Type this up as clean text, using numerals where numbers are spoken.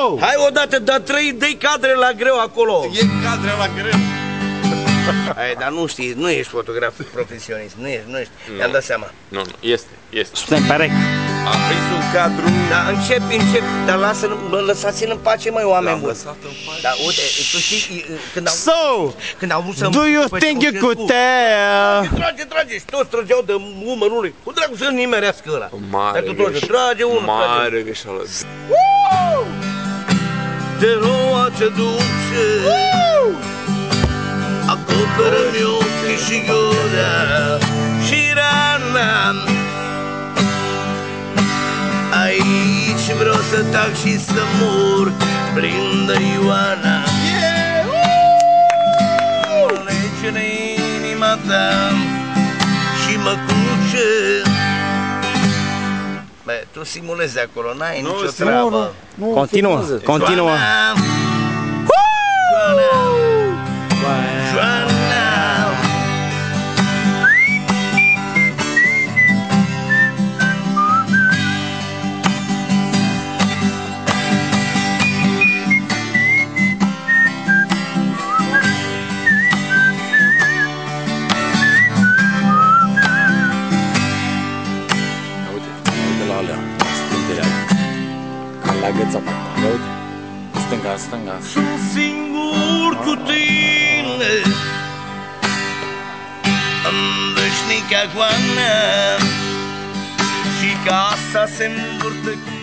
So! Hai odată, dar 3 dă-i cadre la greu acolo. E cadre la greu. Hai, dar nu știi, nu ești fotograf profesionist, nu ești. Mi-am dat seama. Nu, este. Spune, pare. Am prins un cadru. Da, încep, dar lăsați-l în pace, măi, oameni buni. Lăsat în pace. Da, uite, tu știi, când au vrut să... Do you think you could tell? Trage, și toți trăgeau de umărul lui. Cu dracu să-l nimerească ăla. Dacă trage unul, mare greșeală. Te roace dulce, acoperă-mi ochii și gura și rana. Aici vreau să tac și să mor, blindă Ioana. Lege-ne inima ta și mă culce. Bă, tu simulezi de acolo, n-ai nicio treabă. Continuă. Joana. Stânga. Sunt singur cu tine în veșnica goană și casa se învârte cu